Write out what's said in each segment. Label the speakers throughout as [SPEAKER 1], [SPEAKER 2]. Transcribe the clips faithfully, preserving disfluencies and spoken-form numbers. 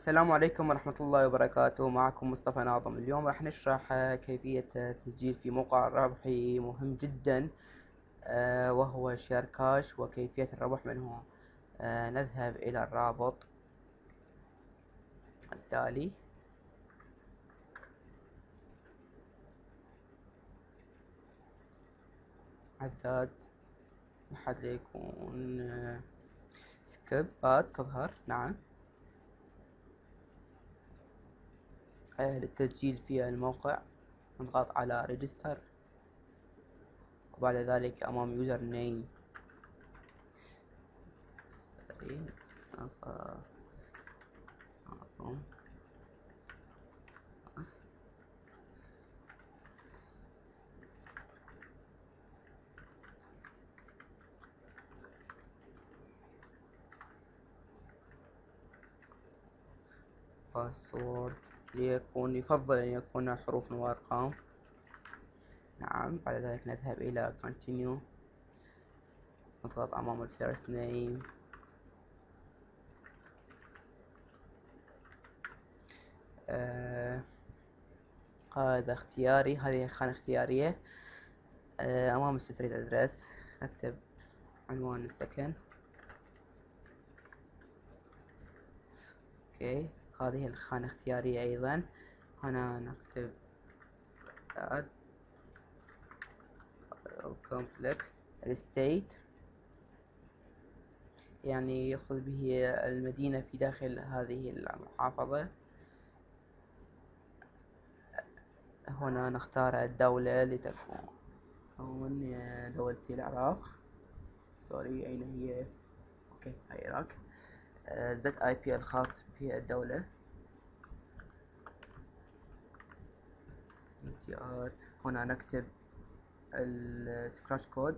[SPEAKER 1] السلام عليكم ورحمة الله وبركاته. معكم مصطفى ناظم. اليوم راح نشرح آه، كيفية آه، تسجيل في موقع ربحي مهم جدا، آه، وهو شير كاش، وكيفية الربح منه. آه، نذهب إلى الرابط التالي. عداد لحد يكون آه، سكيب آد تظهر. نعم. آه، للتسجيل في الموقع نضغط على ريجستر، وبعد ذلك أمام يوزر نيم باسورد، ليكون يفضل أن يكون حروف وأرقام. نعم. بعد ذلك نذهب إلى continue، نضغط أمام الفيرست نيم، آه هذا اختياري، هذه خانة اختيارية. آه أمام الستريت أدرس نكتب عنوان السكن. أوكي، هذه الخانة اختيارية أيضا. هنا نكتب add complex estate، يعني يقصد به المدينة في داخل هذه المحافظة. هنا نختار الدولة لتكون هون دولة العراق. سوري، أين هي؟ أوكي، هاي العراق. زد اي بي الخاص في الدولة. تي ار. هنا نكتب السكراتش كود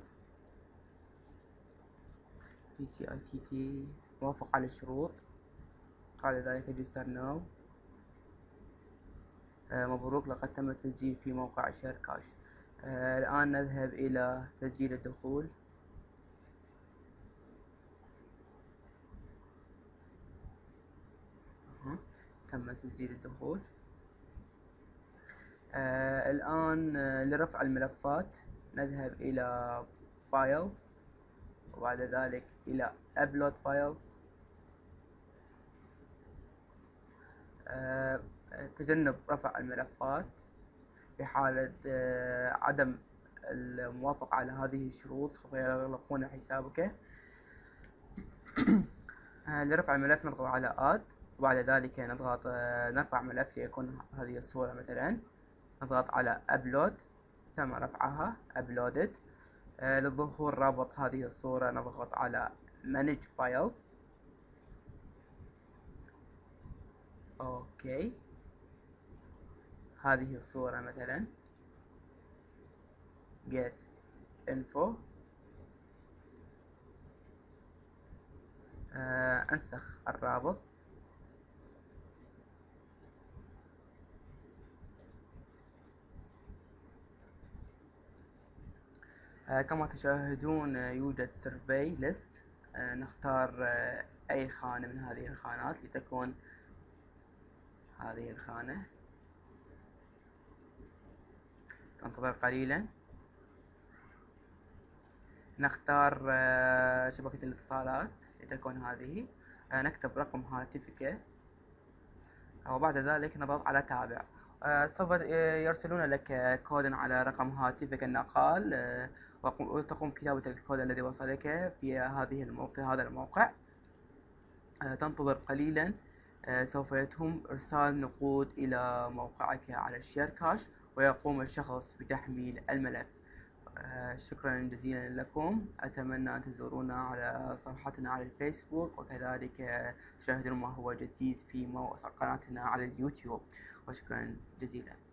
[SPEAKER 1] بي سي اي تي تي، موافق على الشروط. بعد ذلك ريجستر ناو. مبروك، لقد تم التسجيل في موقع شير كاش. آه الآن نذهب إلى تسجيل الدخول. أه. تم تسجيل الدخول. آه الآن آه لرفع الملفات نذهب إلى فايل، وبعد ذلك إلى upload files. آه تجنب رفع الملفات في حالة آه عدم الموافقة على هذه الشروط، سوف يغلقون حسابك. آه لرفع الملف نضغط على add، وبعد ذلك نضغط آه نرفع ملف ليكون هذه الصورة مثلا. نضغط على upload، تم رفعها uploaded. آه لظهور رابط هذه الصورة نضغط على manage files. اوكي، هذه الصورة مثلا get info. آه انسخ الرابط. آه كما تشاهدون آه يوجد survey list. آه نختار آه أي خانة من هذه الخانات لتكون هذه الخانة. ننتظر قليلا. نختار آه شبكة الاتصالات لتكون هذه. آه نكتب رقم هاتفك، وبعد ذلك نضغط على تابع. آه سوف يرسلون لك كودا على رقم هاتفك النقال، آه وتقوم بكتابة الكود الذي وصلك في هذه المو... في هذا الموقع. آه تنتظر قليلا. آه سوف يتم إرسال نقود إلى موقعك على الشير كاش، ويقوم الشخص بتحميل الملف. آه شكرا جزيلا لكم. أتمنى أن تزورونا على صفحتنا على الفيسبوك، وكذلك آه، تشاهدون ما هو جديد في قناتنا على اليوتيوب. وشكرا جزيلا.